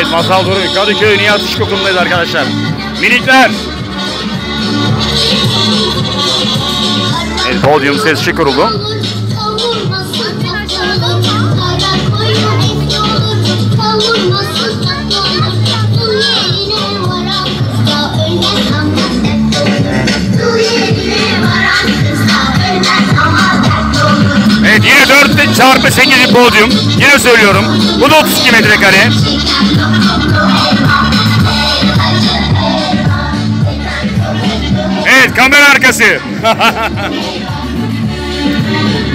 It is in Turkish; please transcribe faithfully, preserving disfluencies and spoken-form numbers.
Evet, Masal Doruk, Kadıköy Nihat İşkokulu'ndayız arkadaşlar. Minikler. Evet, podyum sesçi kurulu. Evet, yine dört çarpı sekiz podyum. Yine söylüyorum. Bu da otuz iki metrekare. Evet, kamera arkası.